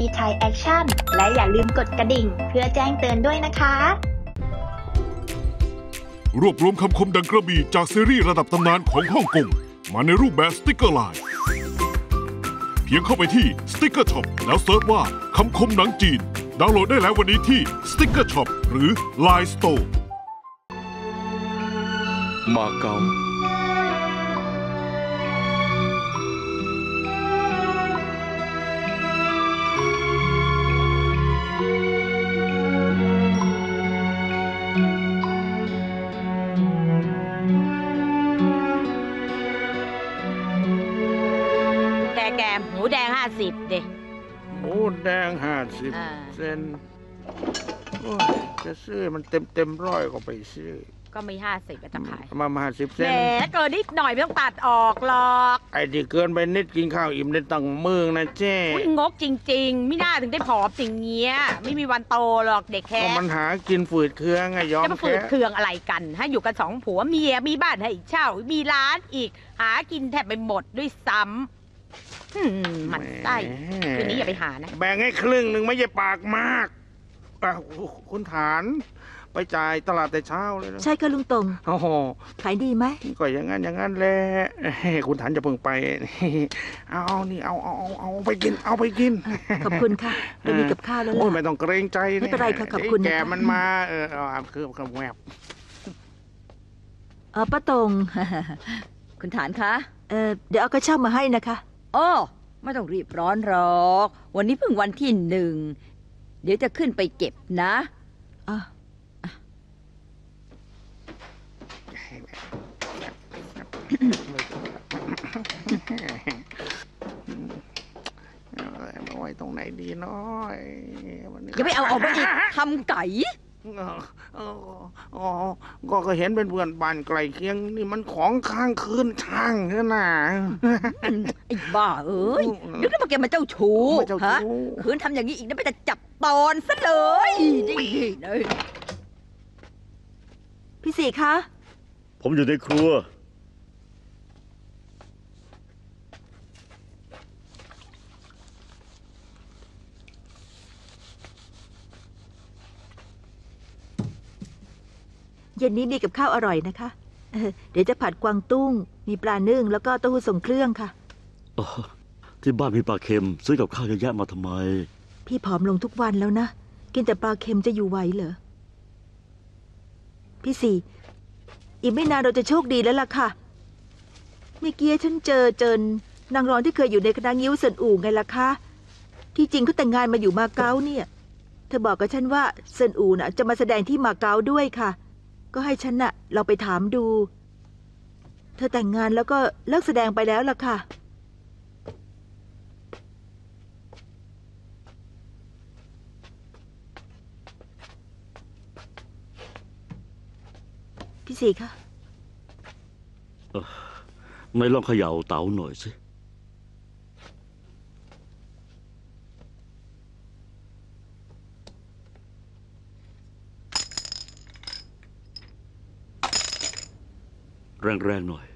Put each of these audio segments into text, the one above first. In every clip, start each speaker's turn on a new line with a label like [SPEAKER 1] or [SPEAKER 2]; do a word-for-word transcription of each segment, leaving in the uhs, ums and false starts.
[SPEAKER 1] ไทยแอคชั่นและอย่าลืมกดกระดิ่งเพื่อแจ้งเตือนด้วยนะคะ
[SPEAKER 2] รวบรวมคำคมดังกระบี่จากซีรีส์ระดับตำนานของฮ่องกงมาในรูปแบบสติกเกอร์ไลน์เพียงเข้าไปที่สติกเกอร์ช็อปแล้วเซิร์ชว่าคำคมหนังจีนดาวน์โหลดได้แล้ววันนี้ที่สติกเกอร์ช็อปหรือ ไลน์ สโตร์
[SPEAKER 3] มาเก๊า
[SPEAKER 4] แกหมูแดงห้าสิบเด็ก
[SPEAKER 5] หมูแดงห้าสิบเซนจะซื้อมันเต็มเต็มร้อยก็ไปซื้อ
[SPEAKER 4] ก็มีห้าสิบจะขาย
[SPEAKER 5] มามาสิบเซน
[SPEAKER 4] แหมเกินนิดหน่อยไม่ต้องตัดออกหรอก
[SPEAKER 5] ไอ้ที่เกินไปนิดกินข้าวอิ่มในตังมือนะเจ้
[SPEAKER 4] งกจริงๆไม่น่าถึงได้ผอมสิ่งเงี้ยไม่มีวันโตหรอกเด็กแค่
[SPEAKER 5] มันหากินฝืดเคืองไงยอม
[SPEAKER 4] จะมาฝืดเคืองอะไรกันให้อยู่กันสองผัวเมียมีบ้านให้เช่ามีร้านอีกหากินแทบไปหมดด้วยซ้ำมันได้คืนนี้อย่าไปหานะ
[SPEAKER 5] แบ่งให้ครึ่งหนึ่งไม่ใช่ปากมากคุณฐานไปจ่ายตลาดแต่เช้าเลยนะ
[SPEAKER 6] ใช่ค่ะลุงตง
[SPEAKER 5] โอ้โห
[SPEAKER 6] ขายดีไหม
[SPEAKER 5] ก็อย่างนั้นอย่างนั้นแหละคุณฐานจะเพิ่งไปเอานี่เอาเอาเอาไปกินเอาไปกิน
[SPEAKER 6] ขอบคุณค่ะเรามีกับข้าวแล้ว
[SPEAKER 5] โอ้ยไม่ต้องเกรงใจ
[SPEAKER 6] ไม่เป็นไรค่ะขอบคุณ
[SPEAKER 5] แกมันมาเออเอาคือคำแวบ
[SPEAKER 6] เออป้าตง
[SPEAKER 7] คุณฐานคะ
[SPEAKER 6] เออเดี๋ยวเอากระเช้ามาให้นะคะ
[SPEAKER 7] อ๋อไม่ต้องรีบร้อนหรอกวันนี้เพิ่งวันที่หนึ่งเดี๋ยวจะขึ้นไปเก็บนะ
[SPEAKER 6] อ่ะ
[SPEAKER 5] ไว้ตรงไหนดีน้อย
[SPEAKER 7] อย่าไปเอาออกมาอีกทำไก่
[SPEAKER 5] ก็ก็เห็นเป็นเพื่อนบ้านไกลเคียงนี่มันของข้างคืนช่างเนอะนะ
[SPEAKER 7] ไอ้บ้าเอ้ยนึกว่าแกมาเจ้าชู้ฮะคืนทำอย่างนี้อีกนะไม่จะจับตอนซะเลยดีเลย
[SPEAKER 6] พี่สี่คะ
[SPEAKER 8] ผมอยู่ในครัว
[SPEAKER 6] เย็นนี้มีกับข้าวอร่อยนะคะเ, เดี๋ยวจะผัดกวางตุ้งมีปลานึ่งแล้วก็เต้าหู้ทรงเครื่องค่ะ
[SPEAKER 8] อ๋อที่บ้านมีปลาเค็มซื้อกับข้าวเยอะแยะมาทำไม
[SPEAKER 6] พี่ผอมลงทุกวันแล้วนะกินแต่ปลาเค็มจะอยู่ไหวเหรอพี่สี่อีกไม่นานเราจะโชคดีแล้วล่ะค่ะเมื่อกี้ฉันเจอเจินนางรองที่เคยอยู่ในคณะงิ้วเซินอู่ไงล่ะคะที่จริงเขาแต่งงานมาอยู่มาเก๊าเนี่ยเธอบอกกับฉันว่าเซินอู่น่ะจะมาแสดงที่มาเก๊าด้วยค่ะก็ให้ฉันน่ะเราไปถามดูเธอแต่งงานแล้วก็เลิกแสดงไปแล้วล่ะค่ะพี่สีคะ
[SPEAKER 8] ไม่ลองเขย่าเต๋าหน่อยสิแรงๆหน่อย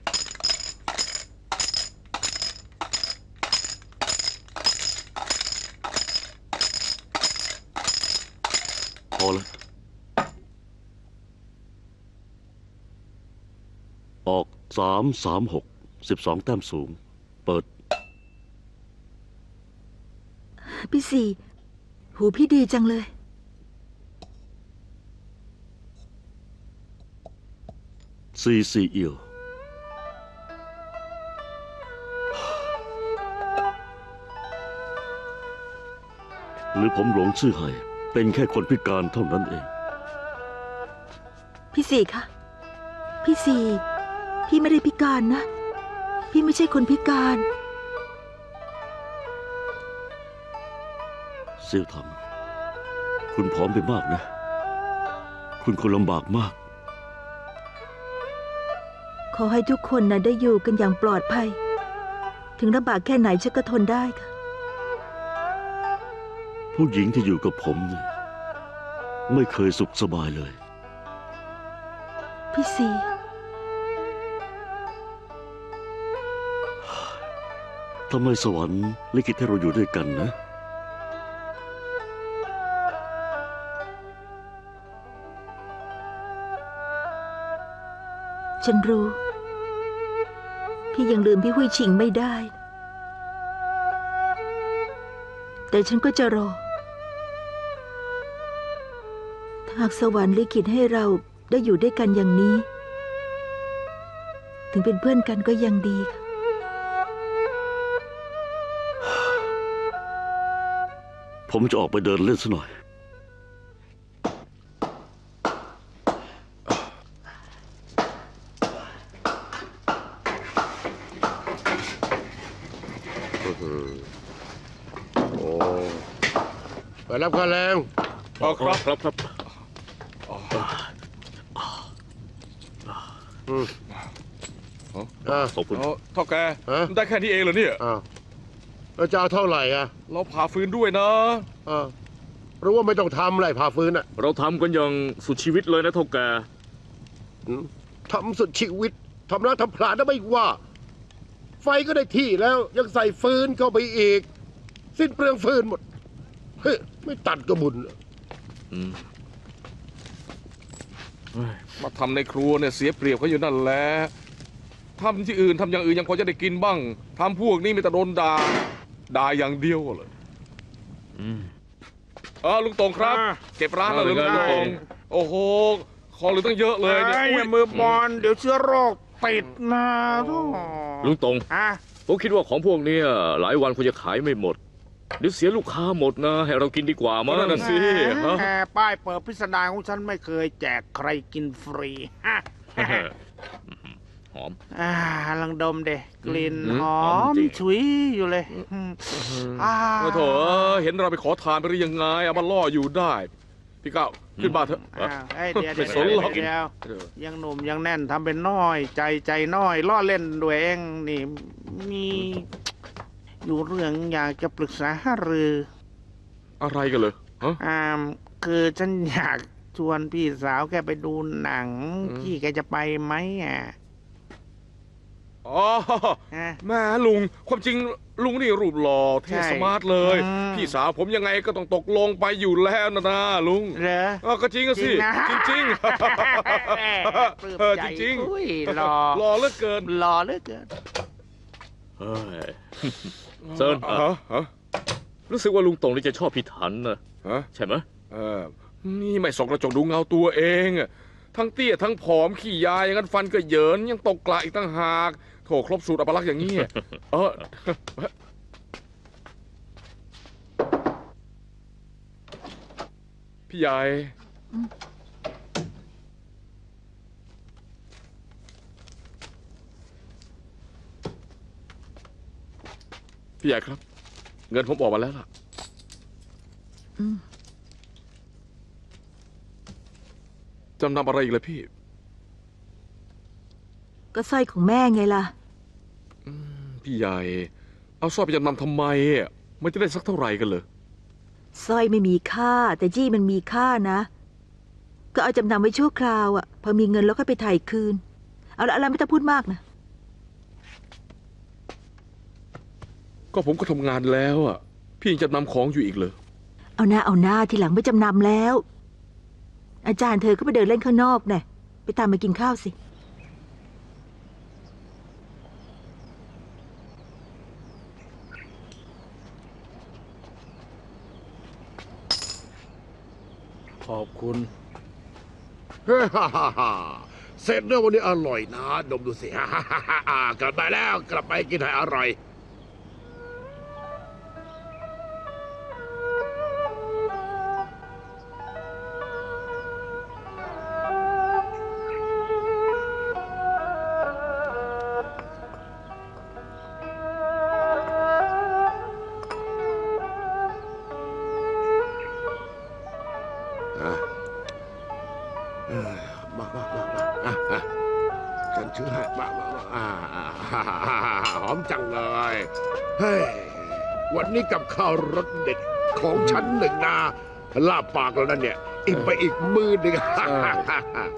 [SPEAKER 8] พอแล้วออกสามสามหกสิบสองแต้มสูงเปิด
[SPEAKER 6] พี่สี่หูพี่ดีจังเลย
[SPEAKER 8] สี่สี่เอี่ยวหรือผมหลงชื่อให้เป็นแค่คนพิการเท่านั้นเอง
[SPEAKER 6] พี่สี่คะพี่สี่พี่ไม่ได้พิการนะพี่ไม่ใช่คนพิการ
[SPEAKER 8] เสี่ยวถังคุณผอมไปมากนะคุณคงลำบากมาก
[SPEAKER 6] ขอให้ทุกคนนะได้อยู่กันอย่างปลอดภัยถึงลำบากแค่ไหนฉันก็ทนได้ค่ะ
[SPEAKER 8] ผู้หญิงที่อยู่กับผมเนี่ยไม่เคยสุขสบายเลย
[SPEAKER 6] พี่ซี
[SPEAKER 8] ทำไมสวรรค์ลิขิตให้เราอยู่ด้วยกันนะ
[SPEAKER 6] ฉันรู้ พี่ยังลืมพี่หุยชิงไม่ได้ แต่ฉันก็จะรอ ถ้าหากสวรรค์ลิขิตให้เราได้อยู่ด้วยกันอย่างนี้ ถึงเป็นเพื่อนกันก็ยังดีค่ะ
[SPEAKER 8] ผมจะออกไปเดินเล่นซะหน่อย
[SPEAKER 3] โอ้ไปรับค่าแรง
[SPEAKER 2] เอาครับ
[SPEAKER 8] ครับครับ
[SPEAKER 3] อืมอ่า
[SPEAKER 8] ขอบคุณ
[SPEAKER 2] เอาเท่าแก
[SPEAKER 3] ฮะ
[SPEAKER 2] ได้แค่นี้เองเหรอเนี่ย
[SPEAKER 3] อ้าวแล้วจะเอาเท่าไหร่อ่ะ
[SPEAKER 2] เราผ่าฟืนด้วยนะ
[SPEAKER 3] อ่ารู้ว่าไม่ต้องทำอะไรผ่าฟื้นอ่ะ
[SPEAKER 9] เราทำกันอย่างสุดชีวิตเลยนะเท่าแก
[SPEAKER 3] อืมทำสุดชีวิตทำร้านทำผลาญนะไม่ว่า ไฟก็ได้ที่แล้วยังใส่ฟืนเข้าไปอีก สิ้นเปลืองฟืนหมด เฮ้ย ไม่ตัดก็บุญ
[SPEAKER 9] อืม
[SPEAKER 2] มาทำในครัวเนี่ยเสียเปรียบเขาอยู่นั่นแหละทำที่อื่นทำอย่างอื่นยังพอจะได้กินบ้างทำพวกนี้มีแต่โดนด่าด่าอย่างเดียวเลย
[SPEAKER 9] อืม
[SPEAKER 2] เออลุงตงครับ
[SPEAKER 5] อ่า
[SPEAKER 2] เก็บร้านแล้วเหรือ
[SPEAKER 9] เอาเลย
[SPEAKER 2] ลุงตง
[SPEAKER 9] ได้
[SPEAKER 2] โอ้โหของเหลือตั้งเยอะเลยเนี่ย
[SPEAKER 5] ไอ้
[SPEAKER 2] อุ๊ย
[SPEAKER 5] มือบอลเดี๋ยวเชื้อโรคติดนะทุก
[SPEAKER 9] ลุงตง
[SPEAKER 5] อ่ะ
[SPEAKER 9] ผมคิดว่าของพวกเนี้ยหลายวันคงจะขายไม่หมดเดี๋ยวเสียลูกค้าหมดนะ ให้เรากินดีกว่ามั้ง
[SPEAKER 2] นั่นน่ะสิฮะ
[SPEAKER 5] แหมป้ายเปิดพิสดารของฉันไม่เคยแจกใครกินฟรีฮะ
[SPEAKER 9] หอม
[SPEAKER 5] อ่าลังดมเด็กลิ่น
[SPEAKER 9] อืม
[SPEAKER 5] หอ
[SPEAKER 9] หอม
[SPEAKER 5] ม
[SPEAKER 9] จริง
[SPEAKER 5] ฉุยอยู่เลยอืมอ่า
[SPEAKER 2] โอ้โถเอ้ยเห็นเราไปขอทานไปหรือยังไงเอามาล่ออยู่ได้ พี่ก้าวขึ้นบ้านเถอะ
[SPEAKER 5] อ้าวเอ้ยเดี๋ยว
[SPEAKER 2] ไม่
[SPEAKER 5] เดี๋ยว
[SPEAKER 2] สน
[SPEAKER 5] เดี๋ยว
[SPEAKER 2] หรอก
[SPEAKER 5] เดี๋ยวยังหนุ่มยังแน่นทำเป็นน้อย ใจใจน้อยล่อเล่นด้วยเองนี่มีอยู่เรื่องอยากจะปรึกษาหารือ
[SPEAKER 2] อะไรกันเลยฮะ
[SPEAKER 5] อ่าคือฉันอยากชวนพี่สาวแกไปดูหนัง
[SPEAKER 2] อืม
[SPEAKER 5] พี่แกจะไปไหมอ่ะ
[SPEAKER 2] อ๋อ
[SPEAKER 5] ฮะ
[SPEAKER 2] แม่ลุงความจริงลุงนี่รูปหล่อเท่
[SPEAKER 5] ใช่
[SPEAKER 2] สมาร์ทเลย
[SPEAKER 5] อืม
[SPEAKER 2] พี่สาวผมยังไงก็ต้องตกลงไปอยู่แล้วนะนะลุง
[SPEAKER 5] เหรอ
[SPEAKER 2] เออก็จริงก็สิ
[SPEAKER 5] จริงนะ
[SPEAKER 2] จริง
[SPEAKER 5] ปลื้ม
[SPEAKER 2] ๆเออ
[SPEAKER 5] ใจ
[SPEAKER 2] จริง
[SPEAKER 5] อุ้ย
[SPEAKER 2] ๆ
[SPEAKER 5] หล่อ
[SPEAKER 2] หล่อเหลือเกิน
[SPEAKER 5] หล่อเหลือเกิน
[SPEAKER 9] เฮ้ย เซิร์น
[SPEAKER 2] ฮะฮะ
[SPEAKER 9] รู้สึกว่าลุงตงนี่จะชอบพี่ถันนะ
[SPEAKER 2] ฮะ
[SPEAKER 9] ใช่ไหม
[SPEAKER 2] เออนี่ไม่ส่องกระจกดูเงาตัวเองอะทั้งเตี้ยทั้งผอมขี้ยาอย่างนั้นฟันก็เหยินยังตกกระอีกตั้งหากโถครบสูตรอัปลักษณ์อย่างนี้เออพี่ใหญ่พี่ใหญ่ครับ เงินผมออกมาแล้วล่ะ
[SPEAKER 6] อืม
[SPEAKER 2] จำนำอะไรอีกเลยพี่
[SPEAKER 6] ก็สร้อยของแม่ไงล่ะ
[SPEAKER 2] พี่ใหญ่ เอาสร้อยไปจำนำทำไมอะมันจะได้สักเท่าไหร่กันเลย
[SPEAKER 6] สร้อยไม่มีค่า แต่จี้มันมีค่านะ ก็เอาจำนำไว้ชั่วคราวอะพอมีเงินแล้วก็ไปถ่ายคืน เอาละอะไรไม่ต้องพูดมากนะ
[SPEAKER 2] ก็ผมก็ทำงานแล้วอ่ะ พี่ยังจำนำของอยู่อีกเลย
[SPEAKER 6] เอาหน้าเอาหน้าทีหลังไม่จำนำแล้ว อาจารย์เธอก็ไปเดินเล่นข้างนอกแน่ไปตามมากินข้าวสิ
[SPEAKER 5] ขอบคุณ
[SPEAKER 3] เฮ้ยฮ่าฮ่าฮ่าเสร็จแล้ววันนี้อร่อยนะ ดมดูสิ ฮ่าฮ่าฮ่าฮ่ากลับมาแล้วกลับไปกินให้อร่อย อ่ะเอ้ยมามามามาอ่ะอ่ะฉันชื่อให้มามามาอ่าอ่าฮ่าฮ่าฮ่าฮ่าหอมจังเลย เฮ้ย วันนี้กับข้าวรสเด็ดของฉันหนึ่งนาลาบปากแล้วนั่นเนี่ย อิ่มไปอีกมือหนึ่งฮ่าฮ่าฮ่าฮ่า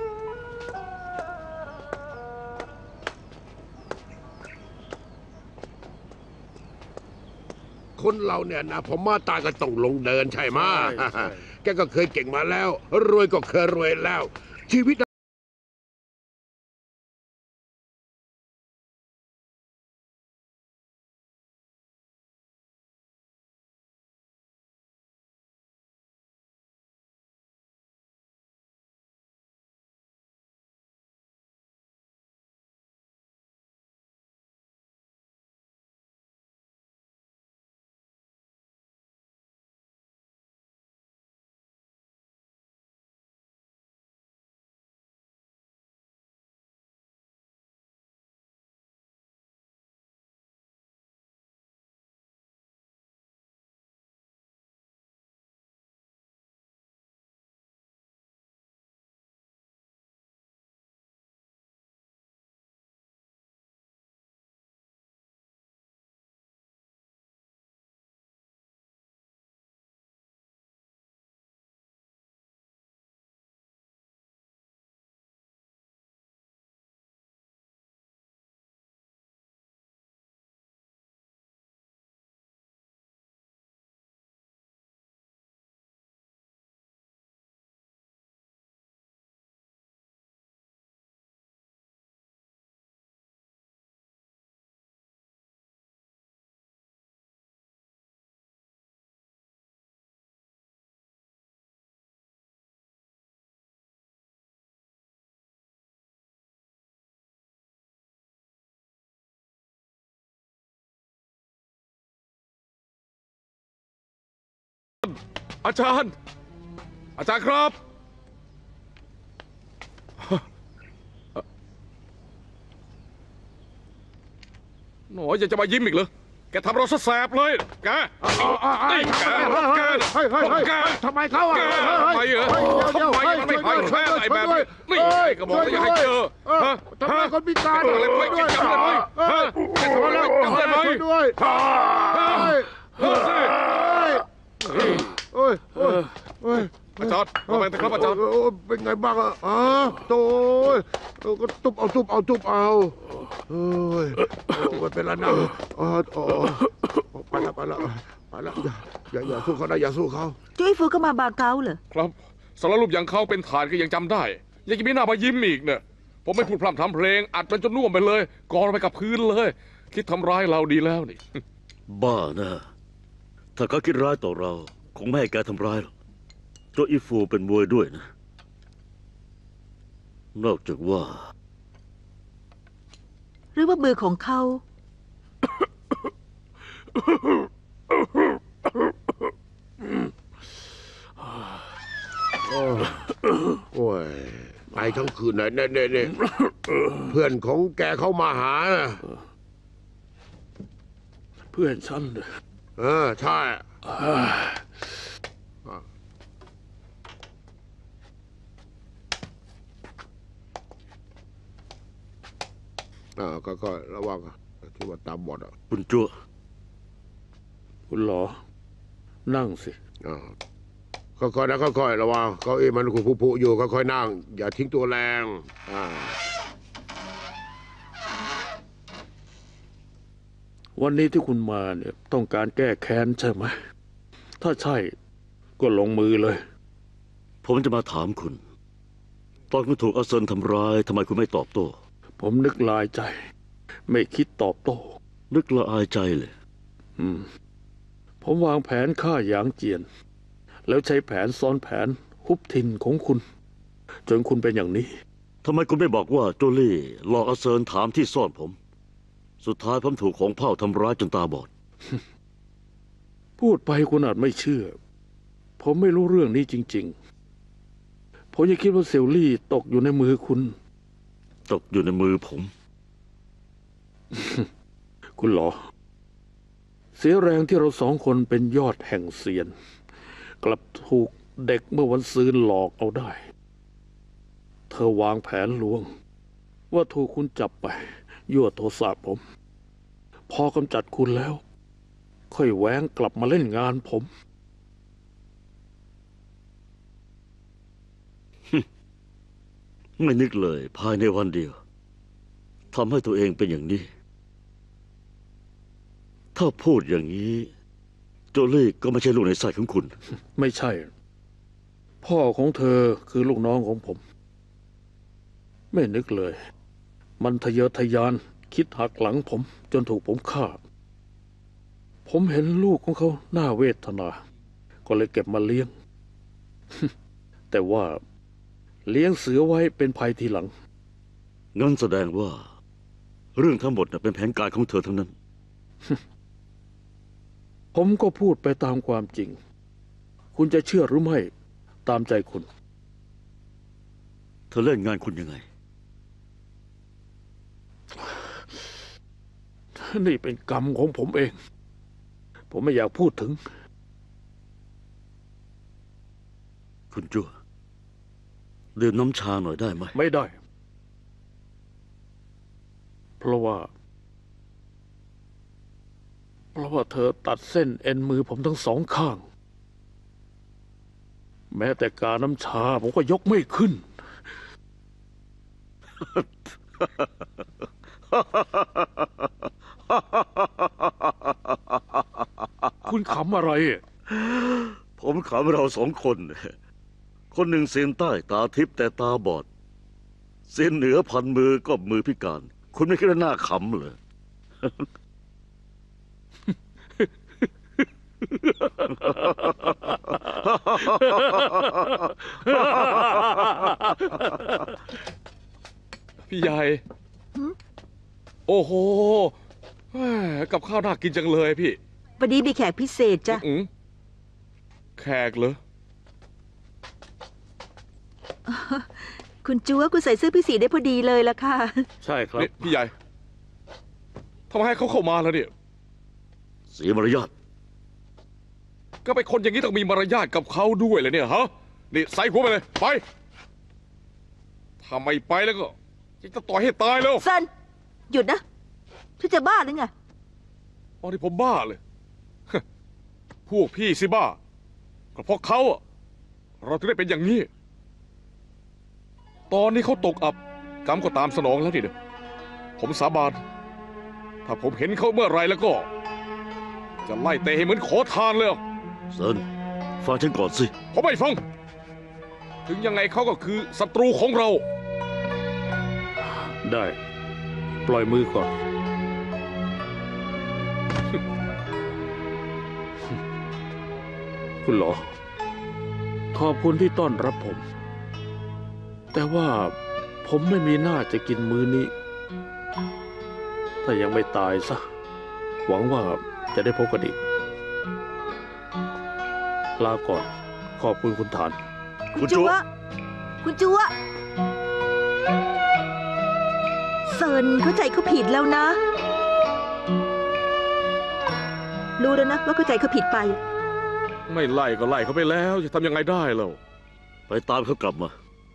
[SPEAKER 3] คนเราเนี่ยนะพอมาตายก็ต้องลงเดินใช่ไหม
[SPEAKER 5] ใช่ใช่
[SPEAKER 3] แกก็เคยเก่งมาแล้ว รวยก็เคยรวยแล้ว ชีวิต
[SPEAKER 9] อาจารย์ อาจารย์ครับหน่อยอยากจะมายิ้มอีกเหรอแกทำเราซะแสบเลยแกนี่แกแก
[SPEAKER 3] เฮ้ยเฮ้ยเฮ้ย
[SPEAKER 9] แก
[SPEAKER 3] ทำไมเขาอ่ะ
[SPEAKER 9] แกทำไมเหรอทำไมมันไม่พังแค่ไหนแบบนี้นี่ไอ้กระบอกจะให้เจอฮะ
[SPEAKER 3] ทำไมคนพิการ
[SPEAKER 9] อะไรไม่กินจับได้ไหมฮะแกทำอะไรจับได้ไหม
[SPEAKER 3] ช่วยด้วย
[SPEAKER 9] เฮ้ยสิ
[SPEAKER 3] โอ้ยโอ้ยโอ้ย
[SPEAKER 9] อาจารย์มาเป็นครับอาจารย์
[SPEAKER 3] โอ้ยเป็นไงบ้างอ่ะอ๋อโต้ยก็ตุบเอาตุบเอาตุบเอาเฮ้ยไม่เป็นไรนะอ๋ออ๋อไปแล้วไปแล้วไปแล้วอย่าอย่าสู้เขานะอย่าสู้เขา
[SPEAKER 6] จุ้ยฟูก็มาบาเก๊าเหรอ
[SPEAKER 9] ครับสารรูปอย่างเขาเป็นฐานก็ยังจำได้ ยังจะมีหน้ามายิ้มอีกเนี่ยผมไม่พูดพร่ำทำเพลงอัดมันจนน่วมไปเลยกองไปกับพื้นเลย คิดทำร้ายเราดีแล้วนี่
[SPEAKER 8] บ้านะ ถ้าเขาคิดร้ายต่อเรา คงไม่ให้แกทำร้ายหรอกโจอีฟูเป็นมวยด้วยนะ นอกจากว่า
[SPEAKER 6] หรือว่ามือของเขา
[SPEAKER 3] โอ้ยไปทั้งคืนเลยเนี่ยเนี่ยเนี่ยเพื่อนของแกเขามาหานะ
[SPEAKER 5] เพื่อนฉันเลย
[SPEAKER 3] เออใช่อ่าก็ก็ระวังที่ว่าตามบอดอ่ะ
[SPEAKER 8] คุณจั่ว
[SPEAKER 5] คุณหรอ นั่งสิ
[SPEAKER 3] อ่าค่อยๆนะค่อยๆระวังเก้าอี้มันผุๆอยู่ค่อยๆนั่ง อย่าทิ้งตัวแรงอ่า
[SPEAKER 5] วันนี้ที่คุณมาเนี่ยต้องการแก้แค้นใช่ไหม ถ้าใช่ก็ลงมือเลย
[SPEAKER 8] ผมจะมาถามคุณ ตอนคุณถูกอาเซินทำร้ายทำไมคุณไม่ตอบโต้
[SPEAKER 5] ผมนึกลายใจ ไม่คิดตอบโต้
[SPEAKER 8] นึกละอายใจเลย
[SPEAKER 5] อืม ผมวางแผนฆ่าหยางเจียน แล้วใช้แผนซ้อนแผนฮุบทินของคุณ จนคุณเป็นอย่างนี้
[SPEAKER 8] ทำไมคุณไม่บอกว่าโจลี่หลอกอาเซินถามที่ซ่อนผม สุดท้ายผมถูกของเผ่าทำร้ายจนตาบอด
[SPEAKER 5] พูดไปคุณอาจไม่เชื่อ ผมไม่รู้เรื่องนี้จริงๆ ผมยังคิดว่าเซลลี่ตกอยู่ในมือคุณ
[SPEAKER 8] ตกอยู่ในมือผม
[SPEAKER 5] คุณหรอ เสียแรงที่เราสองคนเป็นยอดแห่งเซียน กลับถูกเด็กเมื่อวันซืนหลอกเอาได้ เธอวางแผนลวง ว่าถูกคุณจับไปยั่วโทสะผม พอกำจัดคุณแล้ว ค่อยแหวงกลับมาเล่นงานผม
[SPEAKER 8] ไม่นึกเลยภายในวันเดียวทำให้ตัวเองเป็นอย่างนี้ ถ้าพูดอย่างนี้ โจลี่ก็ไม่ใช่ลูกในไส้ของคุณ
[SPEAKER 5] ไม่ใช่ พ่อของเธอคือลูกน้องของผม ไม่นึกเลย มันทะเยอทะยานคิดหักหลังผม จนถูกผมฆ่า ผมเห็นลูกของเขาหน้าเวทนา ก็เลยเก็บมาเลี้ยง แต่ว่าเลี้ยงเสือไว้เป็นภัยทีหลัง
[SPEAKER 8] งั้นแสดงว่า เรื่องทั้งหมดน่ะเป็นแผนการของเธอทั้งนั้น
[SPEAKER 5] ผมก็พูดไปตามความจริง คุณจะเชื่อหรือไม่ตามใจคุณ
[SPEAKER 8] เธอเล่นงานคุณยังไง
[SPEAKER 5] นี่เป็นกรรมของผมเอง ผมไม่อยากพูดถึง
[SPEAKER 8] คุณจั่วดื่มน้ำชาหน่อยได้ไหม
[SPEAKER 5] ไม่ได้ เพราะว่า เพราะว่าเธอตัดเส้นเอ็นมือผมทั้งสองข้าง แม้แต่กาน้ำชาผมก็ยกไม่ขึ้น คุณขำอะไร
[SPEAKER 8] ผมขำเราสองคน คนหนึ่งเซียนใต้ตาทิพย์แต่ตาบอด เซียนเหนือพันมือก็มือพิการ คุณไม่คิดว่าหน้าขำเลย
[SPEAKER 9] พี่ใหญ่ โอ้โหแหมกับข้าวน่ากินจังเลยพี่
[SPEAKER 6] วันนี้มีแขกพิเศษจ้ะ
[SPEAKER 9] อืมแแขกเหรอ
[SPEAKER 6] คุณจัวคุณใส่เสื้อพี่สีได้พอดีเลยละค่ะ
[SPEAKER 5] ใช่ครับ
[SPEAKER 9] นี่พี่ใหญ่ทำไมให้เขาเข้ามาแล้วเนี่ย
[SPEAKER 8] เสียมารยาท
[SPEAKER 9] ก็เป็นคนอย่างนี้ต้องมีมารยาทกับเขาด้วยเลยเนี่ยฮะ นี่ใส่หัวไปเลย ไป ถ้าไม่ไปแล้วก็จะต่อยให้ตายแล้ว
[SPEAKER 6] ซัน หยุดนะเธอจะบ้าหรือไง
[SPEAKER 9] ตอนที่ผมบ้าเลย พวกพี่สิบ้า ก็เพราะเขาอะเราถึงได้เป็นอย่างนี้ ตอนนี้เขาตกอับกรรมก็ตามสนองแล้วนี่เด้อผมสาบาน ถ้าผมเห็นเขาเมื่อไรแล้วก็ จะไล่เตะให้เหมือนขอทานเลย
[SPEAKER 8] เซินฟังฉันก่อนสิ
[SPEAKER 9] ผมไม่ฟัง ถึงยังไงเขาก็คือศัตรูของเรา
[SPEAKER 5] ได้ ปล่อยมือก่อน คุณหรอ ขอบคุณที่ต้อนรับผม แต่ว่าผมไม่มีหน้าจะกินมื้อนี้ ถ้ายังไม่ตายซะ หวังว่าจะได้พบกันอีก ลาก่อน ขอบคุณคุณฐาน
[SPEAKER 6] คุณจัว คุณจัวเซินเข้าใจเขาผิดแล้วนะ รู้แล้วนะว่าเข้าใจเขาผิดไป
[SPEAKER 9] ไม่ไล่ก็ไล่เขาไปแล้ว จะทำยังไงได้เรา
[SPEAKER 8] ไปตามเขากลับมา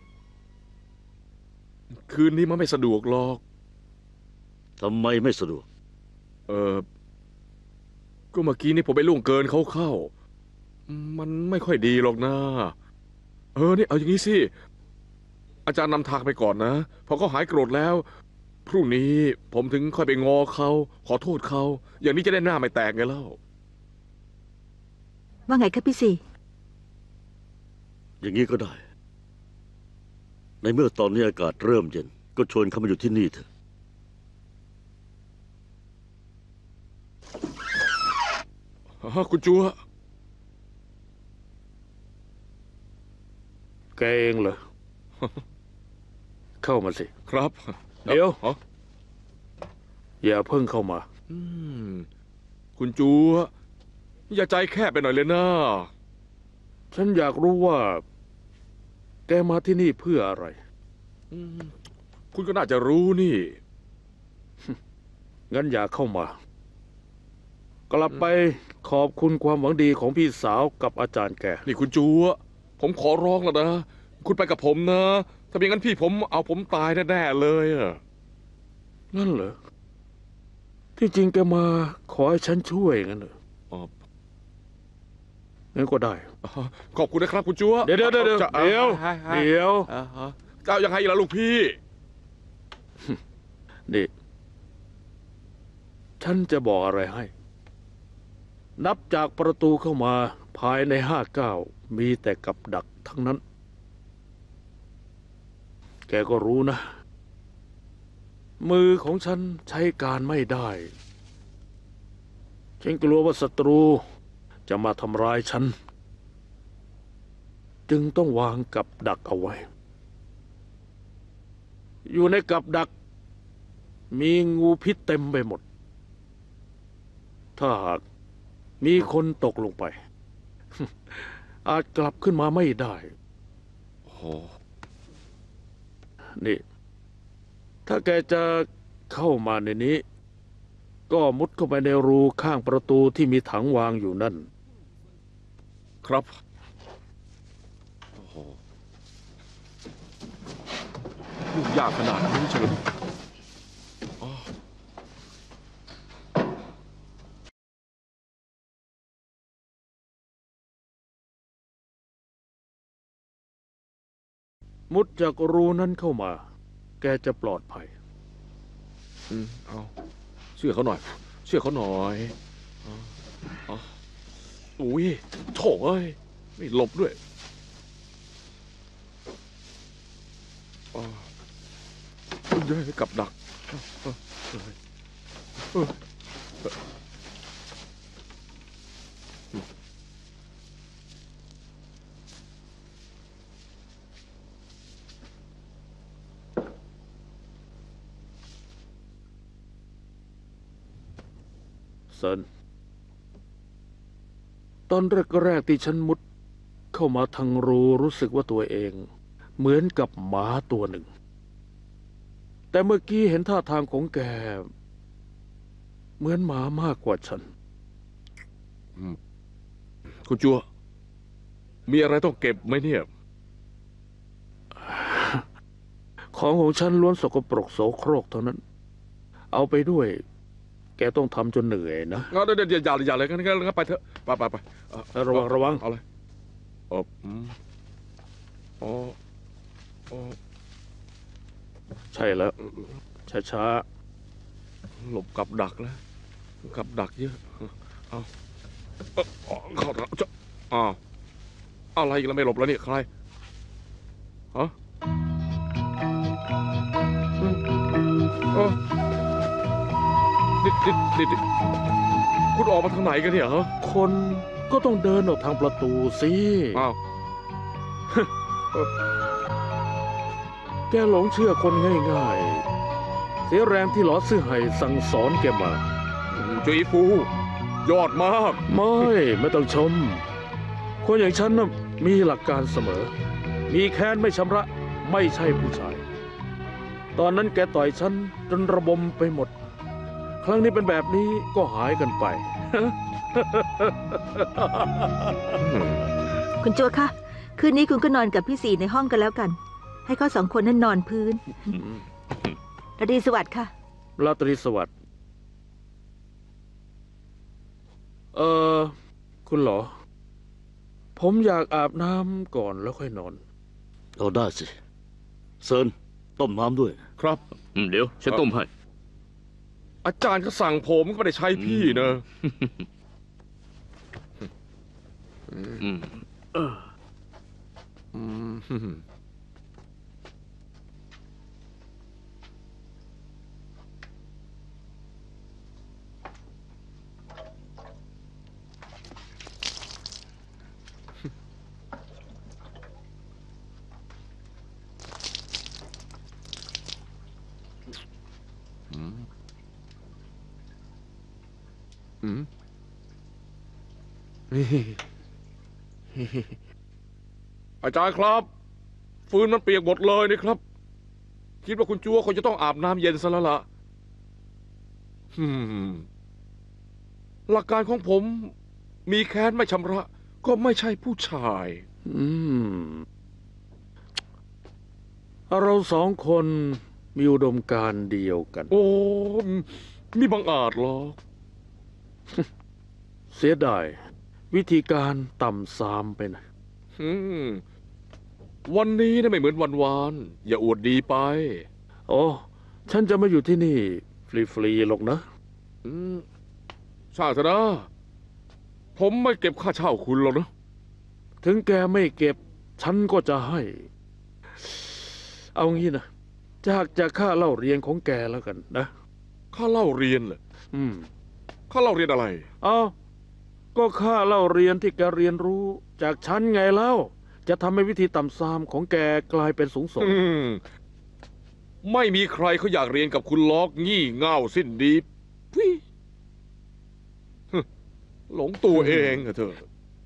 [SPEAKER 9] คืนนี้มันไม่สะดวกหรอก
[SPEAKER 8] ทำไมไม่สะดวก
[SPEAKER 9] เออ ก็เมื่อกี้นี้ผมไปล่วงเกินเขาเข้า มันไม่ค่อยดีหรอกนะ เออ นี่เอาอย่างนี้สิ อาจารย์นำทางไปก่อนนะ พอเขาหายโกรธแล้ว พรุ่งนี้ผมถึงค่อยไปงอเขา ขอโทษเขา อย่างนี้จะได้หน้าไม่แตกไงเล่า
[SPEAKER 6] ว่าไงครับพี่สี
[SPEAKER 8] อย่างนี้ก็ได้ ในเมื่อตอนนี้อากาศเริ่มเย็น ก็ชวนเขามาอยู่ที่นี่เถอะ
[SPEAKER 9] ฮะคุณจัว
[SPEAKER 5] แกเองเหรอ เข้ามาสิ
[SPEAKER 9] ครับ
[SPEAKER 5] เดี๋ยว
[SPEAKER 9] ฮะ
[SPEAKER 5] อย่าเพิ่งเข้ามา
[SPEAKER 9] อืมคุณจัว อย่าใจแคบไปหน่อยเลยนะ
[SPEAKER 5] ฉันอยากรู้ว่า แกมาที่นี่เพื่ออะไร
[SPEAKER 9] อืมคุณก็น่าจะรู้นี่
[SPEAKER 5] งั้นอย่าเข้ามา กลับไปขอบคุณความหวังดีของพี่สาวกับอาจารย์แก
[SPEAKER 9] นี่คุณจัว ผมขอร้องแล้วนะ คุณไปกับผมนะ ถ้าไม่งั้นพี่ผมเอาผมตายแน่ๆเลยอะ
[SPEAKER 5] นั่นเหรอ ที่จริงแกมาขอให้ฉันช่วยงั้นเหรอ
[SPEAKER 9] อ๋อ
[SPEAKER 5] งั้นก็ได้
[SPEAKER 9] ขอบคุณนะครับคุณจัว
[SPEAKER 5] เดี๋ยวเดี๋ยวเดี๋ยว
[SPEAKER 9] จะ
[SPEAKER 5] เดี๋ยว
[SPEAKER 9] ให้ให้
[SPEAKER 5] เดี๋ยว
[SPEAKER 9] อ่าฮะจะเอายังไงล่ะลูกพี่
[SPEAKER 5] นี่ ฉันจะบอกอะไรให้ นับจากประตูเข้ามาภายในห้าเก้ามีแต่กับดักทั้งนั้น แกก็รู้นะ มือของฉันใช้การไม่ได้ ฉันกลัวว่าศัตรูจะมาทำร้ายฉัน จึงต้องวางกับดักเอาไว้ อยู่ในกับดัก มีงูพิษเต็มไปหมด ถ้าหากมีคนตกลงไป อาจกลับขึ้นมาไม่ได้
[SPEAKER 9] โอ้
[SPEAKER 5] นี่ ถ้าแกจะเข้ามาในนี้ ก็มุดเข้าไปในรูข้างประตูที่มีถังวางอยู่นั่น
[SPEAKER 9] ครับโอ้โหยุ่งยากขนาดนี้เฉยอ๋อ
[SPEAKER 5] มุดจากรูนั้นเข้ามา แกจะปลอดภัย
[SPEAKER 9] อืมเอาเชื่อเขาหน่อย เชื่อเขาหน่อยอ๋ออ๋ออุ้ยโถ่เอ้ยไม่หลบด้วยอ๋อเย้ยกับดักเออเออเออเออ
[SPEAKER 5] เซินตอนแรกๆที่ฉันมุดเข้ามาทางรูรู้สึกว่าตัวเอง เหมือนกับหมาตัวหนึ่ง แต่เมื่อกี้เห็นท่าทางของแก เหมือนหมามากกว่าฉัน
[SPEAKER 9] คุณจัว มีอะไรต้องเก็บไหมเนี่ย
[SPEAKER 5] ของของฉันล้วนสกปรกโสโครกเท่านั้น เอาไปด้วย แกต้องทำจนเหนื่อยนะ
[SPEAKER 9] เอาเดี๋ยวเดี๋ยวอย่าอย่าเลยกันกันไปเถอะไปไปไปเอ่อ
[SPEAKER 5] ระวังระวัง
[SPEAKER 9] เอาเลยเอออืมอ๋ออ๋อ
[SPEAKER 5] ใช่แล้ว ช้า
[SPEAKER 9] หลบกับดักแล้วกับดักเยอะเอาเอาเอาเข้าทางจะอ้าวอะไรอีกแล้วไม่หลบแล้วเนี่ยใครฮะอืมเออนี่นี่นี่นี่คุณออกมาทางไหนกันเนี่ยฮะ
[SPEAKER 5] ๆ คนก็ต้องเดินออกทางประตูสิ
[SPEAKER 9] อ้าว
[SPEAKER 5] แกหลงเชื่อคนง่ายๆ เสียแรงที่หลอซื่อไห่สั่งสอนแกมา
[SPEAKER 9] จุยฟู ยอดมาก
[SPEAKER 5] ไม่ไม่ต้องชม คนอย่างฉันน่ะมีหลักการเสมอ มีแค้นไม่ชำระไม่ใช่ผู้ชาย ตอนนั้นแกต่อยฉันจนระบมไปหมด ครั้งนี้เป็นแบบนี้ก็หายกันไป
[SPEAKER 6] คุณโจคะคืนนี้คุณก็นอนกับพี่สีในห้องกันแล้วกัน ให้เขาสองคนนั้นนอนพื้นราตรีสวัสดิ์ค่ะ
[SPEAKER 5] ราตรีสวัสดิ์เออคุณหรอ ผมอยากอาบน้ำก่อนแล้วค่อยนอน
[SPEAKER 8] เอาได้สิ เซินต้มน้ำด้วย
[SPEAKER 9] ครับ
[SPEAKER 10] อืมเดี๋ยวฉันต้มให้
[SPEAKER 9] อาจารย์ก็สั่งผมก็ไม่ได้ใช้พี่นะ
[SPEAKER 10] อืม
[SPEAKER 9] อืม อืมอาจารย์ครับ ฟืนมันเปียกหมดเลยนี่ครับ คิดว่าคุณจัวคงจะต้องอาบน้ำเย็นซะแล้วล่ะอืมหลักการของผม มีแค้นไม่ชำระ ก็ไม่ใช่ผู้ชาย
[SPEAKER 5] อืม เราสองคนมีอุดมการณ์เดียวกัน
[SPEAKER 9] โอ้มีบังอาจหรอก
[SPEAKER 5] เสียดาย วิธีการต่ำซามไปนะ
[SPEAKER 9] อืมวันนี้นะไม่เหมือนวันวาน อย่าอวดดีไป
[SPEAKER 5] โอ้ฉันจะมาอยู่ที่นี่ ฟรีๆหรอกนะ
[SPEAKER 9] อืมช่างเถอะนะ ผมไม่เก็บค่าเช่าคุณหรอกนะ
[SPEAKER 5] ถึงแกไม่เก็บ ฉันก็จะให้ เอางี้นะจากจากค่าเล่าเรียนของแกแล้วกันนะ
[SPEAKER 9] ค่าเล่าเรียนเหรอ
[SPEAKER 5] อืม
[SPEAKER 9] ค่าเล่าเรียนอะไร
[SPEAKER 5] เอาก็ค่าเล่าเรียนที่แกเรียนรู้ จากฉันไงเล่า จะทำให้วิธีต่ำซามของแกกลายเป็นสูงส่ง
[SPEAKER 9] อืมไม่มีใครเขาอยากเรียนกับคุณล็อกงี่เง่าสิ้นดีพี่ฮึหลงตัวเองอะเธอ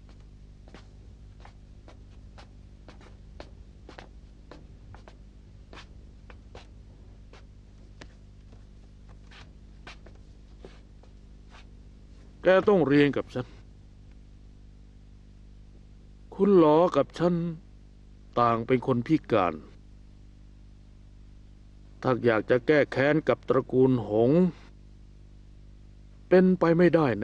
[SPEAKER 5] แกต้องเรียนกับฉัน คุณหลอกับฉัน ต่างเป็นคนพิการ ถ้าอยากจะแก้แค้นกับตระกูลหงส์เป็นไปไม่ได้แน่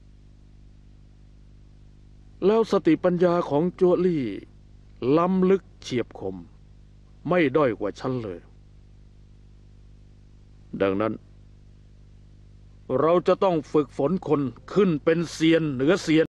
[SPEAKER 5] แล้วสติปัญญาของจัวลี่ ล้ำลึกเฉียบคม ไม่ด้อยกว่าฉันเลย ดังนั้น เราจะต้องฝึกฝนคนขึ้นเป็นเซียนเหนือเซียน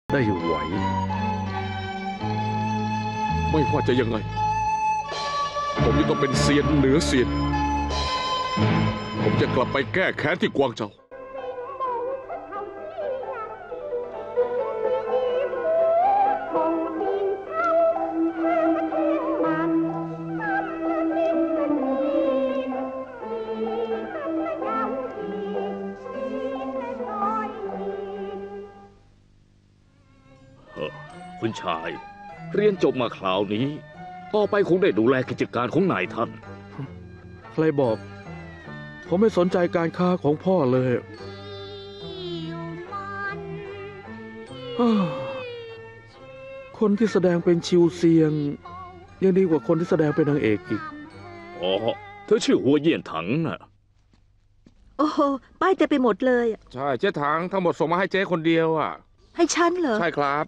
[SPEAKER 5] ได้ไหว
[SPEAKER 9] ไม่ว่าจะยังไง ผมจะต้องเป็นเซียนเหนือเซียน ผมจะกลับไปแก้แค้นที่กวางเจา
[SPEAKER 10] คุณชาย เรียนจบมาคราวนี้ ต่อไปคงได้ดูแลกิจการของนายท่าน
[SPEAKER 5] ใครบอก ผมไม่สนใจการค้าของพ่อเลยคนที่แสดงเป็นชิวเซียง ยังดีกว่าคนที่แสดงเป็นนางเอกอีก
[SPEAKER 10] อ๋อ เธอชื่อหัวเยี่ยนถังน่ะ
[SPEAKER 6] โอ้โหป้ายเต็มไปหมดเลยอะ
[SPEAKER 9] ใช่เจ๊ถังทั้งหมดส่งมาให้เจ๊คนเดียวอ่ะ
[SPEAKER 6] ให้ฉันเหรอ
[SPEAKER 9] ใช่ครับ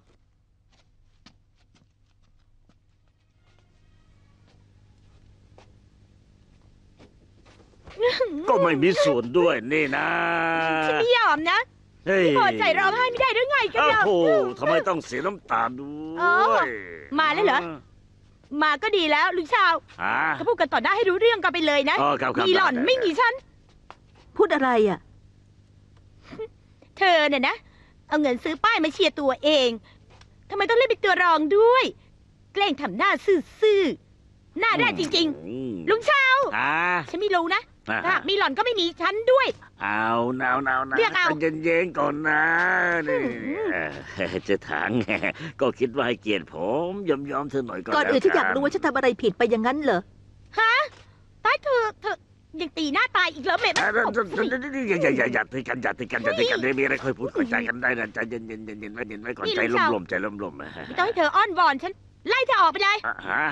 [SPEAKER 8] ก็ไม่มีส่วนด้วยนี่นะ
[SPEAKER 4] ฉันไม่ยอมนะ
[SPEAKER 8] เฮ้ย
[SPEAKER 4] พี่พอใจร้องไห้ไม่ได้หรือไงกัน
[SPEAKER 8] โอ้
[SPEAKER 4] ล่ะ
[SPEAKER 8] โหทำไมต้องเสียน้ำตาด้
[SPEAKER 4] อ๋
[SPEAKER 8] ว
[SPEAKER 4] อ
[SPEAKER 8] ย
[SPEAKER 4] มาแล้วเหรอ มาก็ดีแล้วลุงชาว
[SPEAKER 8] ฮะ
[SPEAKER 4] ก็พูดกันต่อหน้าให้รู้เรื่องกันไปเลยนะ
[SPEAKER 8] อ๋อครับครับ
[SPEAKER 4] มีหล่อน
[SPEAKER 8] ได้ได้
[SPEAKER 4] ไม่มีฉัน
[SPEAKER 6] พูดอะไรอ่ะ
[SPEAKER 4] เธอเนี่ยนะ เอาเงินซื้อป้ายมาเชียร์ตัวเองทำไมต้องเล่นเป็นตัวรองด้วย แกล้งทำหน้าซื่อๆหน้าด้านจริง
[SPEAKER 8] อืม
[SPEAKER 4] ๆ ลุงชาว
[SPEAKER 8] อ่า
[SPEAKER 4] ฉันไม่รู้นะ
[SPEAKER 8] อ่า
[SPEAKER 4] ถ้ามีหล่อนก็ไม่มีฉันด้วย
[SPEAKER 8] เอาหนาวหนาวนะ
[SPEAKER 4] เรียกเอา
[SPEAKER 8] ใจเย็นๆก่อนนะนี่เจะถางก็คิดว่าให้เกียรติผมยอมยอมๆเธอหน่อยก็
[SPEAKER 6] ก่อน
[SPEAKER 8] แล้ว
[SPEAKER 6] อื่นฉันอยากรู้ว่าฉันทำอะไรผิดไปอย่างนั้นเหรอ
[SPEAKER 4] ฮะตายเธอเธอยังตีหน้าตายอีกเหรอแม่
[SPEAKER 8] อ่ะ
[SPEAKER 4] ตบสิ
[SPEAKER 8] อย่าอย่าอย่าอย่าตีกันอย่าตีกันอย่าตีกันมีอะไรค่อยพูดค่อยใจกันได้นะใจเย็นๆเย็นๆไว้เย็นไว้ก่อนใจร่มๆใจร่มๆ
[SPEAKER 4] ไม่ต้องให้เธออ้อนวอนฉัน ไล่เธอออกไปเลย
[SPEAKER 8] อ่ะฮะ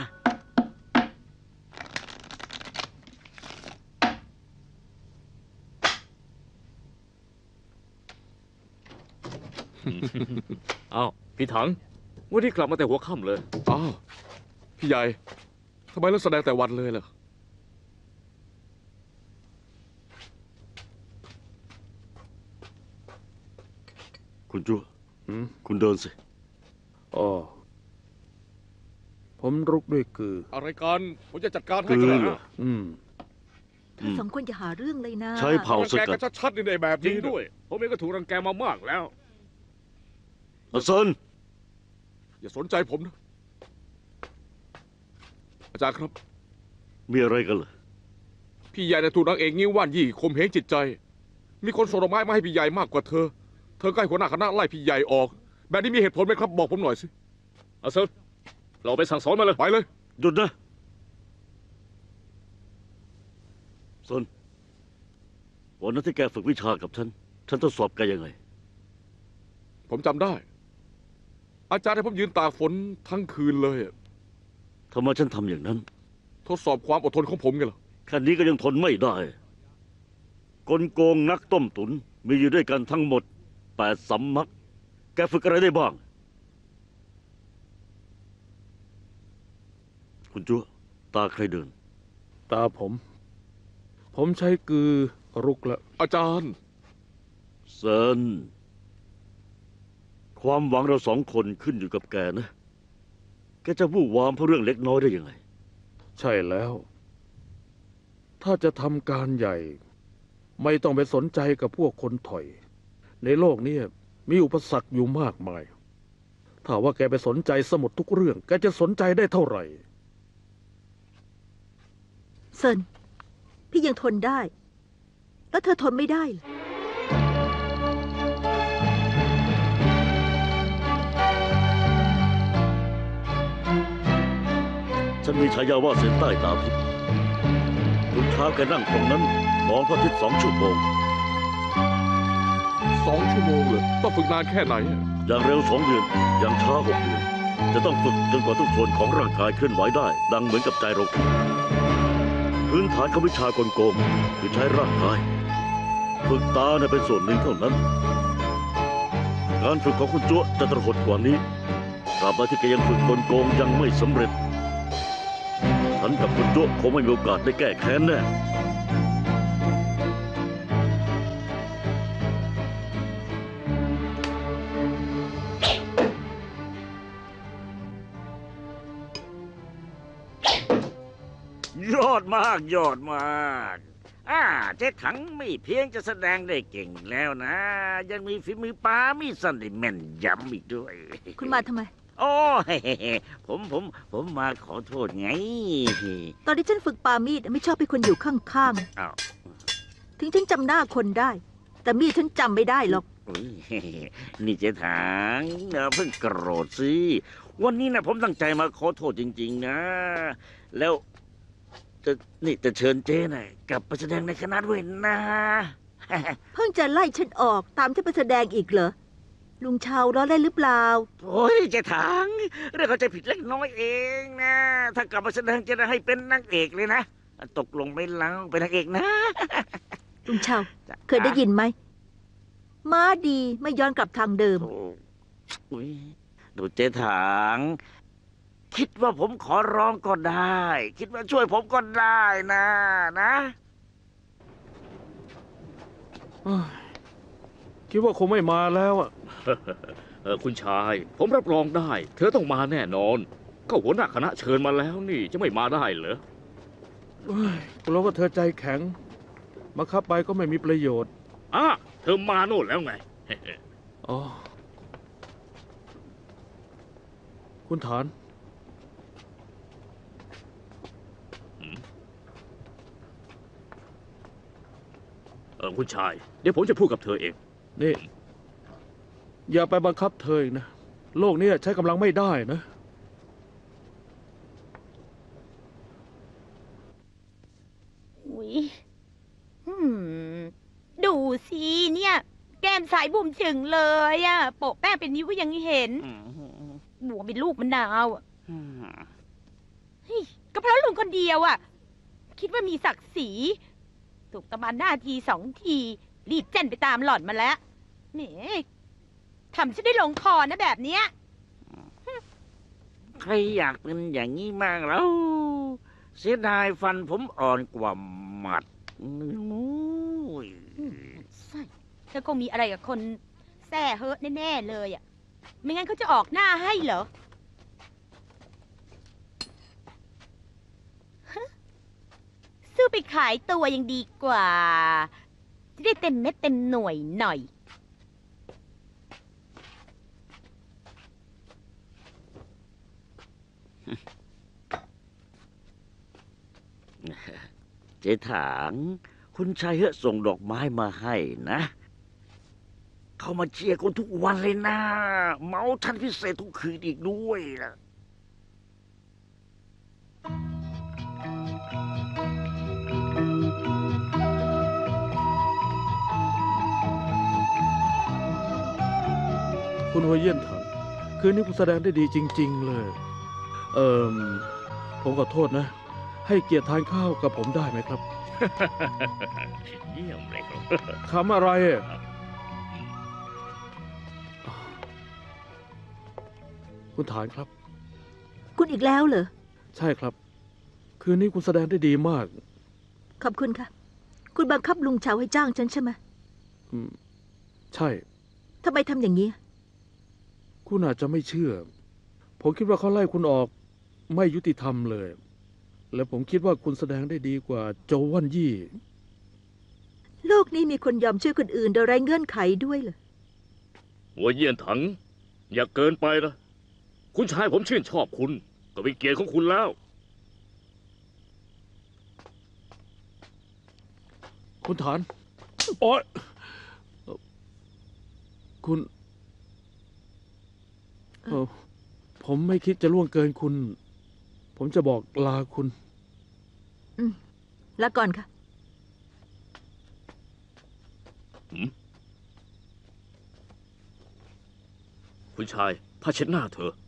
[SPEAKER 10] อ้าวพี่ถัง วันนี้กลับมาแต่หัวค่ำเลย
[SPEAKER 9] อ้าว พี่ใหญ่ทำไมเลิกแสดงแต่วันเลยล่ะ
[SPEAKER 8] คุณจั่ว
[SPEAKER 5] หืม
[SPEAKER 8] คุณเดินสิ
[SPEAKER 5] อ๋อ ผมรุกด้วยกือ
[SPEAKER 9] อะไรกัน ผมจะจัดการให้
[SPEAKER 8] คื
[SPEAKER 9] กัน
[SPEAKER 8] อ
[SPEAKER 9] เลย
[SPEAKER 8] เหร
[SPEAKER 9] นะ
[SPEAKER 8] อ
[SPEAKER 5] อืม
[SPEAKER 6] เธอสองคนอย่าหาเรื่องเลยนะ
[SPEAKER 8] ใช้เผาส
[SPEAKER 9] แก
[SPEAKER 8] กั
[SPEAKER 9] กั
[SPEAKER 8] ด
[SPEAKER 9] นชัดๆในแบบ
[SPEAKER 10] จริง
[SPEAKER 9] นี้
[SPEAKER 10] ด้วย ผมเองก็ถูกรังแกมามากแล้ว
[SPEAKER 8] อาเซิน
[SPEAKER 9] อย่าสนใจผมนะ อาจารย์ครับ
[SPEAKER 8] มีอะไรกันเหรอ
[SPEAKER 9] พี่ใหญ่ในยถูกนางเอกงิ้วว่านยี่ข่มเหงจิตใจ มีคนส่งดอกไม้มาให้พี่ใหญ่มากกว่าเธอ เธอใกล้หัวหน้าคณะไล่พี่ใหญ่ออก แบบนี้มีเหตุผลไหมครับ บอกผมหน่อยสิ
[SPEAKER 10] เอาเซิร์ฟเราไปสั่งสอนมาเลย
[SPEAKER 9] ไปเลย
[SPEAKER 8] หยุดนะเซินวันนั้นที่แกฝึกวิชากับฉัน ฉันทดสอบแกยังไง
[SPEAKER 9] ผมจำได้ อาจารย์ให้ผมยืนตากฝนทั้งคืนเลยอะ
[SPEAKER 8] ทำไมฉันทำอย่างนั้น
[SPEAKER 9] ทดสอบความอดทนของผมไงล่ะ
[SPEAKER 8] แค่นี้ก็ยังทนไม่ได้ กลโกงนักต้มตุน มีอยู่ด้วยกันทั้งหมดแปดสำนัก แกฝึกอะไรได้บ้าง คุณจั่วตาใครเดิน
[SPEAKER 5] ตาผม ผมใช้กือรุกละ
[SPEAKER 9] อาจารย์
[SPEAKER 8] เซิน ความหวังเราสองคนขึ้นอยู่กับแกนะ แกจะวู่วามเพราะเรื่องเล็กน้อยได้ยังไง
[SPEAKER 5] ใช่แล้ว ถ้าจะทำการใหญ่ ไม่ต้องไปสนใจกับพวกคนถอย ในโลกนี้มีอุปสรรคอยู่มากมาย ถ้าว่าแกไปสนใจสมุดทุกเรื่อง แกจะสนใจได้เท่าไหร่
[SPEAKER 6] เซิน พี่ยังทนได้ แล้วเธอทนไม่ได้เหรอ
[SPEAKER 8] ฉันมีฉายาว่าเส้นใต้ตาทิพย์ทุกเช้าแกนั่งตรงนั้นมองพระอาทิตย์สองชั่วโมง
[SPEAKER 9] สองชั่วโมงเลยต้องฝึกนานแค่ไหนอะ
[SPEAKER 8] อย่างเร็วสองเดือน อย่างช้าหกเดือน จะต้องฝึกจนกว่าทุกส่วนของร่างกายเคลื่อนไหวได้ ดังเหมือนกับใจเราคิดพื้นฐานของวิชากลโกงคือใช้ร่างกาย ฝึกตาเนี่ยเป็นส่วนหนึ่งเท่านั้น การฝึกของคุณจั๊วจะตระหดกว่านี้ตราบใดที่แกยังฝึกกลโกงยังไม่สำเร็จ ฉันกับคุณจั๊วคงไม่มีโอกาสได้แก้แค้นแน่
[SPEAKER 11] ดมากยอดมากอ่าเจ๊ถังไม่เพียงจะแสดงได้เก่งแล้วนะ ยังมีฝีมือปามีสันได้แม่นยำอีกด้วย
[SPEAKER 6] คุณมาทำไม
[SPEAKER 11] โอ้ผมผมผมมาขอโทษไง
[SPEAKER 6] ตอนที่ฉันฝึกปามีดไม่ชอบให้คนอยู่ข้าง
[SPEAKER 11] อ้าว
[SPEAKER 6] ๆ ถึงฉันจำหน้าคนได้ แต่มีดฉันจำไม่ได้หรอก
[SPEAKER 11] อุ๊ยนี่เจ๊ถังเนอะเพิ่งโกรธสิวันนี้นะผมตั้งใจมาขอโทษจริง ๆ นะ แล้วจะนี่จะเชิญเจ๊น่ะกลับไปแสดงในคณะด้วยนะ
[SPEAKER 6] เพิ่งจะไล่ฉันออกตามที่ไปแสดงอีกเหรอ ลุงชาวล้อเล่นหรือเปล่า
[SPEAKER 11] โอ้ยเจ๊ถังเรื่องเข้าใจผิดเล็กน้อยเองนะ ถ้ากลับมาแสดงจะได้ให้เป็นนางเอกเลยนะ ตกลงไม่ลังเป็นนางเอกนะ
[SPEAKER 6] ลุงชาวเคยได้ยินไหม ม้าดีไม่ย้อนกลับทางเดิม
[SPEAKER 11] โอ้อุ๊ยดูเจ๊ถัง คิดว่าผมขอร้องก็ได้ คิดว่าช่วยผมก็ได้นะนะ
[SPEAKER 5] เอ้ยคิดว่าคงไม่มาแล้วอ่ะ
[SPEAKER 10] เออคุณชาย ผมรับรองได้ เธอต้องมาแน่นอน ก็หัวหน้าคณะเชิญมาแล้วนี่จะไม่มาได้เหรอ
[SPEAKER 5] เอ้ยกลัวว่าเธอใจแข็งมาคับไปก็ไม่มีประโยชน์
[SPEAKER 10] อ่ะเธอมาโน่นแล้วไง
[SPEAKER 5] อ๋อ คุณฐาน
[SPEAKER 10] เออคุณชาย เดี๋ยวผมจะพูดกับเธอเอง
[SPEAKER 5] นี่ อย่าไปบังคับเธออีกนะ โลกนี้ใช้กำลังไม่ได้นะ
[SPEAKER 4] อุ๊ยหืมดูสิเนี่ย แก้มสายบุ่มถึงเลยอะโปะแป้งเป็นนิ้วก็ยังเห็นบวมเป็นลูกมะนาวอะเฮ้ยก็เพราะลุงคนเดียวอะคิดว่ามีศักดิ์ศรีถูกตะบันหน้าทีสองทีรีบเจนไปตามหล่อนมาแล้วแหมทำฉันได้ลงคอนะแบบเนี้ย
[SPEAKER 11] ใครอยากเป็นอย่างนี้มากแล้ว เสียดายฟันผมอ่อนกว่าหมัดโอ้ย
[SPEAKER 4] ใช่เธอคงมีอะไรกับคนแซ่เฮิร์ตแน่ๆเลยอ่ะ ไม่งั้นเขาจะออกหน้าให้เหรอฮะซื้อไปขายตัวยังดีกว่า จะได้เต็มเม็ดเต็มหน่วยหน่อย
[SPEAKER 11] เจ๊ถาง คุณชายเฮอะส่งดอกไม้มาให้นะ เขามาเชียร์คุณทุกวันเลยนะ เมาทันพิเศษทุกคืนอีกด้วยนะ
[SPEAKER 5] คุณหัวเยี่ยนถัง คืนนี้คุณแสดงได้ดีจริง ๆ เลย เอ่อผมขอโทษนะ ให้เกียรติทานข้าวกับผมได้ไหมครับ
[SPEAKER 10] เยี่ยมเลยครับ
[SPEAKER 5] คำอะไรอะคุณฐานครับ
[SPEAKER 6] คุณอีกแล้วเหรอ
[SPEAKER 5] ใช่ครับ คืนนี้คุณแสดงได้ดีมาก
[SPEAKER 6] ขอบคุณค่ะ คุณบังคับลุงชาวให้จ้างฉันใช่ไหม
[SPEAKER 5] อืม ใช่
[SPEAKER 6] ทำไมทำอย่างนี้
[SPEAKER 5] คุณอาจจะไม่เชื่อ ผมคิดว่าเขาไล่คุณออกไม่ยุติธรรมเลย และผมคิดว่าคุณแสดงได้ดีกว่าโจววันยี่
[SPEAKER 6] โลกนี้มีคนยอมช่วยคนอื่นโดยไร้เงื่อนไขด้วยเหรอ
[SPEAKER 10] หัวเยี่ยนถัง อย่าเกินไปนะ คุณชายผมชื่นชอบคุณ ก็เป็นเกียรติของคุณแล้ว
[SPEAKER 5] คุณฐานโอ๊ยคุณเออผมไม่คิดจะล่วงเกินคุณ ผมจะบอกลาคุณ
[SPEAKER 6] อืมแล้วก่อนค่ะ
[SPEAKER 10] คุณชายผ้าเช็ดหน้าเธอ